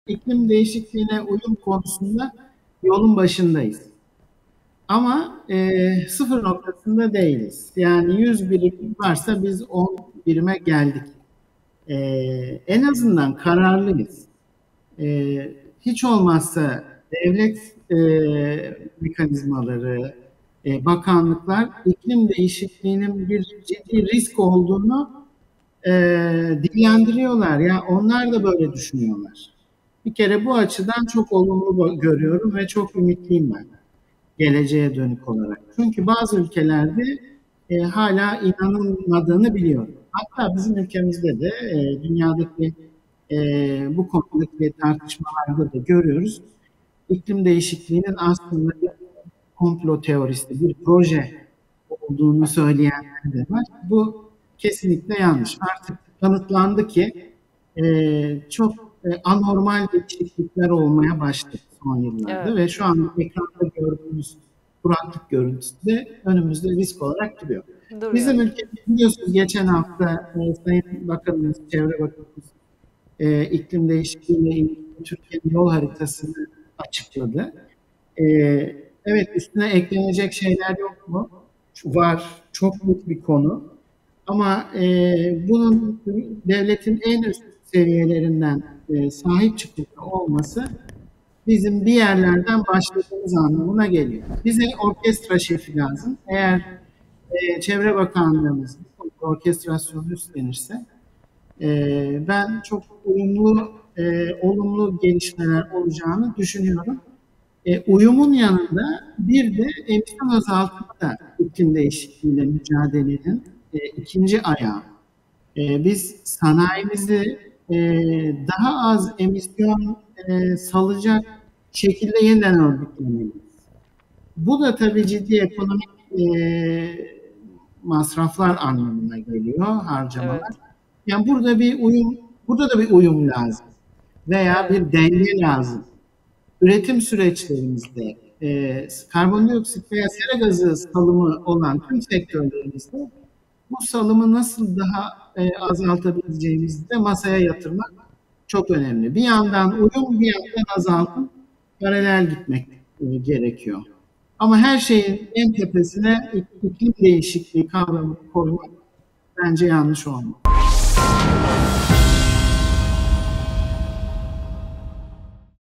iklim değişikliğine uyum konusunda yolun başındayız. Ama sıfır noktasında değiliz. Yani 100 birim varsa biz 10 birime geldik. E, En azından kararlıyız. Hiç olmazsa devlet mekanizmaları, bakanlıklar iklim değişikliğinin bir ciddi risk olduğunu dillendiriyorlar. Ya onlar da böyle düşünüyorlar. Bir kere bu açıdan çok olumlu görüyorum ve çok ümitliyim ben geleceğe dönük olarak. Çünkü bazı ülkelerde hala inanılmadığını biliyorum. Hatta bizim ülkemizde de dünyadaki bu konudaki tartışmalarda da görüyoruz. İklim değişikliğinin aslında bir komplo teorisi, bir proje olduğunu söyleyenler de var. Bu kesinlikle yanlış. Artık kanıtlandı ki çok anormal değişiklikler olmaya başladı son yıllarda Evet. ve şu anda ekranda gördüğümüz kuraklık görüntüsü de önümüzde risk olarak duruyor. Duruyor. Bizim ülkemiz biliyorsunuz geçen hafta Sayın Bakanımız, Çevre Bakanımız iklim değişikliğiyle ilgili Türkiye'nin yol haritasını açıkladı. E, evet üstüne eklenecek şeyler yok mu? Var. Çok büyük bir konu. Ama bunun devletin en üst seviyelerinden sahip çıkıyor olması bizim bir yerlerden başladığımız anlamına geliyor. Bize orkestra şefi lazım. Eğer Çevre Bakanlığımız orkestrasyonu üstlenirse ben çok uyumlu, olumlu gelişmeler olacağını düşünüyorum. Uyumun yanında bir de emisyon azaltımı da iklim değişikliğiyle mücadelenin ikinci ayağı. Biz sanayimizi daha az emisyon salacak şekilde yeniden örgütlemeliyiz. Bu da tabii ciddi ekonomik masraflar anlamına geliyor, harcamalar. Evet. Yani burada da bir uyum lazım veya Evet. bir denge lazım. Üretim süreçlerimizde karbondioksit veya sera gazı salımı olan tüm sektörlerimizde bu salımı nasıl daha azaltabileceğimizi de masaya yatırmak çok önemli. Bir yandan uyum, bir yandan azaltım paralel gitmek gerekiyor. Ama her şeyin en tepesine iklim değişikliği kavramını koymak bence yanlış olmaz.